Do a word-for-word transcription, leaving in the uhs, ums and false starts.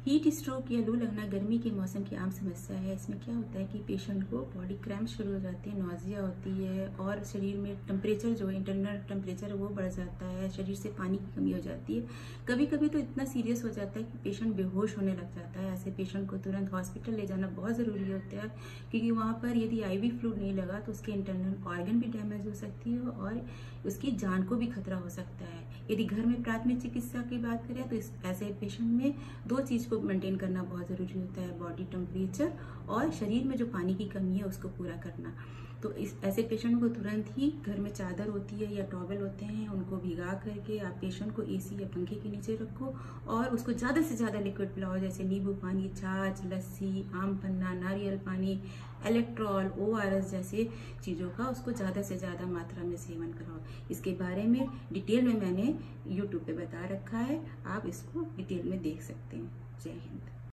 Heat stroke या लू लगना गर्मी के मौसम की आम समस्या है। इसमें क्या होता है कि पेशेंट को बॉडी क्रैम्प शुरू हो जाती है, नौजिया होती है और शरीर में टेम्परेचर जो इंटरनल टेम्परेचर है वो बढ़ जाता है, शरीर से पानी की कमी हो जाती है। कभी कभी तो इतना सीरियस हो जाता है कि पेशेंट बेहोश होने लग जाता है। ऐसे पेशेंट को तुरंत हॉस्पिटल ले जाना बहुत ज़रूरी होता है, क्योंकि वहाँ पर यदि आईवी फ्लूइड नहीं लगा तो उसके इंटरनल ऑर्गन भी डैमेज हो सकती है और उसकी जान को भी खतरा हो सकता है। यदि घर में प्राथमिक चिकित्सा की बात करें तो इस ऐसे पेशेंट में दो चीज़ को मेंटेन करना बहुत ज़रूरी होता है, बॉडी टेम्परेचर और शरीर में जो पानी की कमी है उसको पूरा करना। तो इस ऐसे पेशेंट को तुरंत ही घर में चादर होती है या टॉवल होते हैं, उनको भिगा करके आप पेशेंट को एसी या पंखे के नीचे रखो और उसको ज़्यादा से ज़्यादा लिक्विड पिलाओ, जैसे नींबू पानी, छाछ, लस्सी, आम पन्ना, नारियल पानी, इलेक्ट्रॉल, ओआरएस जैसे चीज़ों का उसको ज़्यादा से ज़्यादा मात्रा में सेवन कराओ। इसके बारे में डिटेल में मैंने यूट्यूब पे बता रखा है, आप इसको डिटेल में देख सकते हैं। जय हिंद।